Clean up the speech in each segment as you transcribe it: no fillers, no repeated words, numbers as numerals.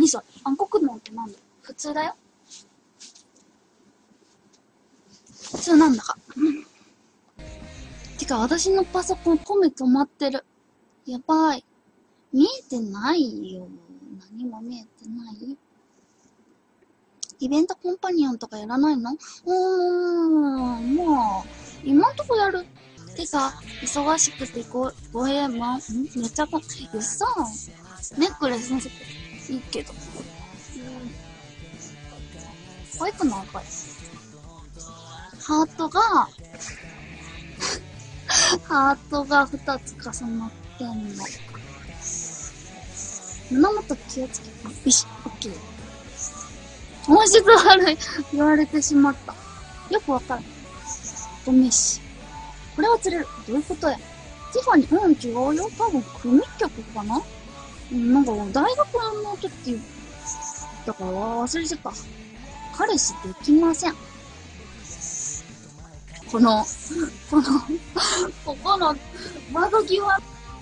何それ、暗黒門ってなんだ？普通だよ。普通なんだか。てか、私のパソコンコメ止まってる。やばい。見えてないよ。何も見えてない。イベントコンパニオンとかやらないの？まあ、今んとこやる。てか、忙しくてごえま、めっちゃうっそー。ネックレスのせていいけど。可愛くないこれ。ハートが、ハートが2つ重なってんの。胸元気をつけて。ビシッ、オッケー。音質悪い。言われてしまった。よくわかる。ごめんし。これは釣れる。どういうことや。ティファニー、違うよ。多分、組曲かな？なんか、大学の時、だから忘れちゃった。彼氏できません。ここの、窓際。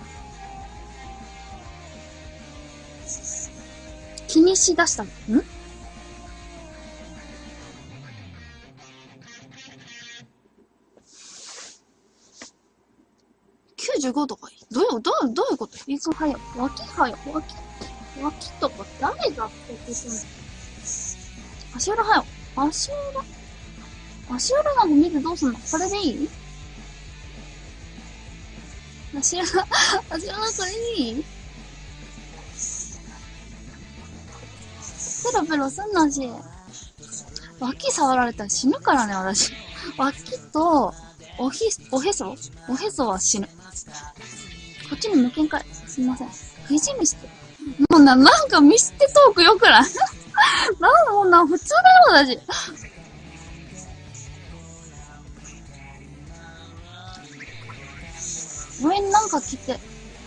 気にしだしたの。95とかいい。どういうこと？いつはよ。脇とか誰がってすんの？足裏はよ。足裏なんか見てどうすんの？これでいい？足裏これでいい？ペロペロすんなし。脇触られたら死ぬからね、私。脇と、おへそは死ぬ。こっちに向けんかい。すみません。肘見して。もうなんか見捨てトークよくない普通だよ、私。上になんか着て。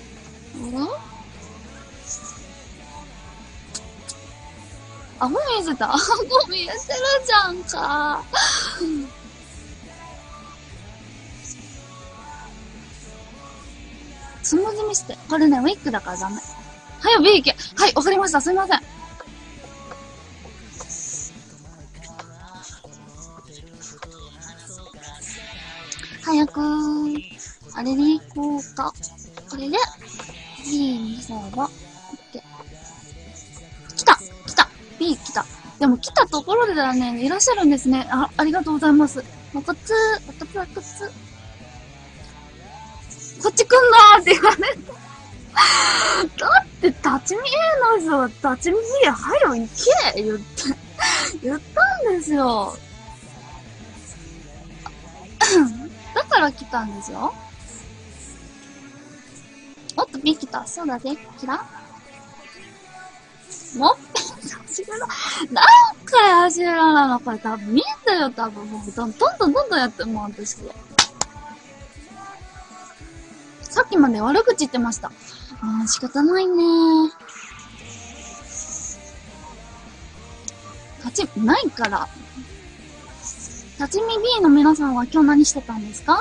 アホ見せた。アホ見えてるじゃんか。スムーズ見して。これね、ウィッグだからダメ。はいよ、B 行け。はい、わかりました。すみません。早くあれで行こうか。これで、B にすれば、OK。来た !B 来た。でも来たところでだね、いらっしゃるんですね。ありがとうございます。おこつ。こっち来んなーって言われた。だって、立ち見 A の人は立ち見 B はよ行け言ったんですよ。だから来たんですよ。おっと、B 来た。そうだぜ。キラもっ走らな。何回走らなのこれ多分見えたよ、多分。もうどんどんやってもう私。さっきまで悪口言ってました。仕方ないね。立ち、ないから。立ち見 B の皆さんは今日何してたんですか？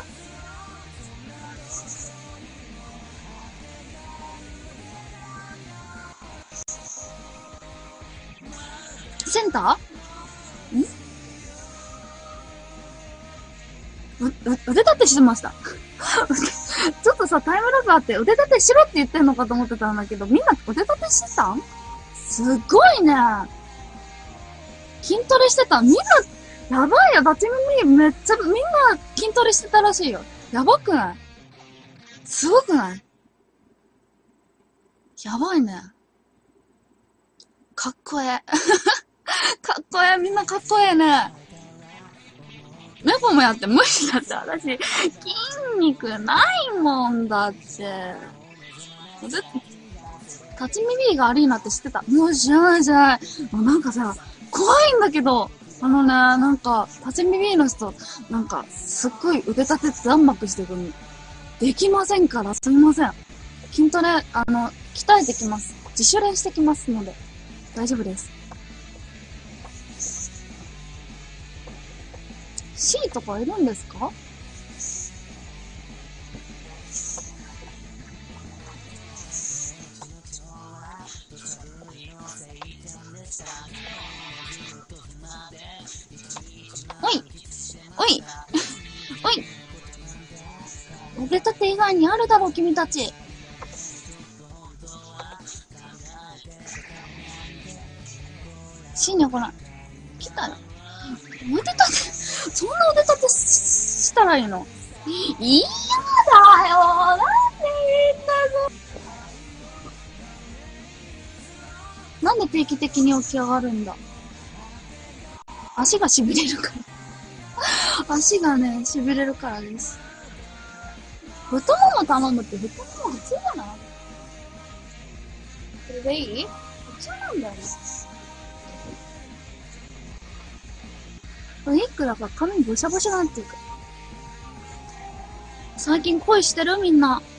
センター？腕立てしてました。ちょっとさ、タイムラグあって腕立てしろって言ってんのかと思ってたんだけど、みんな腕立てしてたん？すごいね。筋トレしてた。みんな、やばいよ。立ち耳めっちゃ、みんな筋トレしてたらしいよ。やばくない？すごくない？やばいね。かっこええ。かっこええ。みんなかっこええね。猫もやって無理だって。私、筋肉ないもんだって。立ち耳が悪いなって知ってた。もう知らないじゃない。もうなんかさ、怖いんだけど、なんか、立ち耳の人、なんか、すっごい腕立て残幕してるの。できませんから、すみません。筋トレ、鍛えてきます。自主練してきますので、大丈夫です。C とかいるんですか？ べ以外にあるだろう、君たち。深夜来ない。来たよ。腕立て、そんな腕立てしたらいいの？嫌だよ。なんでみんななんで定期的に起き上がるんだ？足が痺れるから。足がね、痺れるからです。太もも頼むって太もも普通じゃない？これでいい？普通なんだよね。ウィッグだから髪ブシャブシャなっていく。最近恋してるみんな。